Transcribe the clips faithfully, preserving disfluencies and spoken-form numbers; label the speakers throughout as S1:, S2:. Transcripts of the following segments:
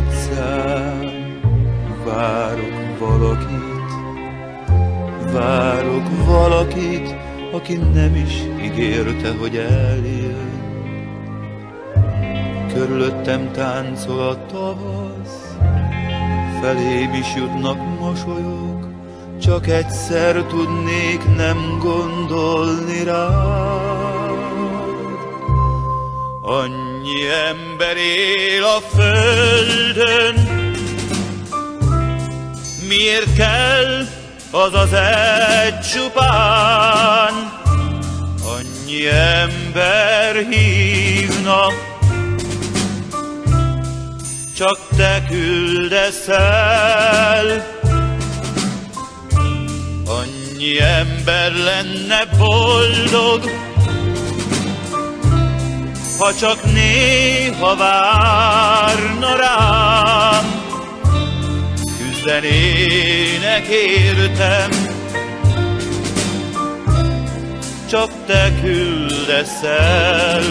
S1: utcán várok valakit, várok valakit, aki nem is ígérte, hogy eljön. Körülöttem táncol a tavasz, felém is jutnak mosolyok, csak egyszer tudnék nem gondolni rád. Annyi ember él a földön, miért kell az az egy csupán? Annyi ember hívna, csak te küldesz el. Annyi ember lenne boldog, ha csak néha várna rám. Küzdenének értem, csak te küldesz el.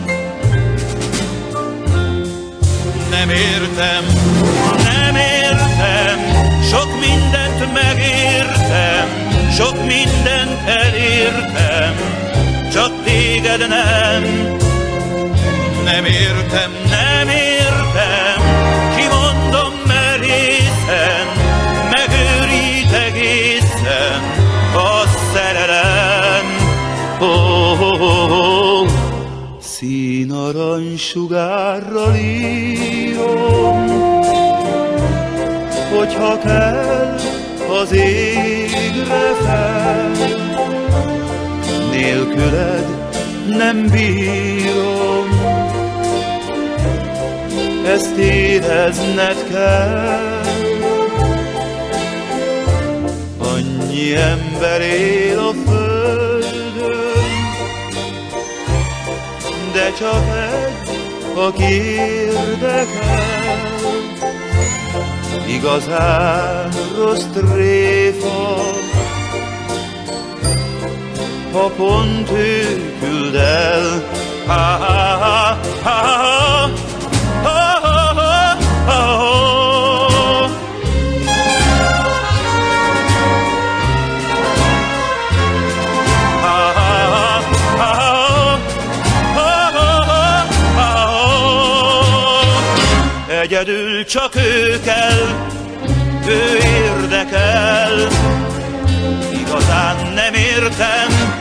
S1: Nem értem, nem értem, sok mindent megértem, sok mindent elértem, csak téged nem. Nem értem, nem értem, kimondom merészen, megőrít egészen a szerelem. Oh, oh, oh, oh. Színarany sugárral írom, hogyha kell az égre fel, nélküled nem bírom, ezt érezned kell. Annyi ember él a földön, de csak egy, aki érdekel. Igazán rossz tréfa, ha pont ő küld el. Ha, ha, ha, ha, ha. Egyedül csak ő kell, ő érdekel, igazán nem értem,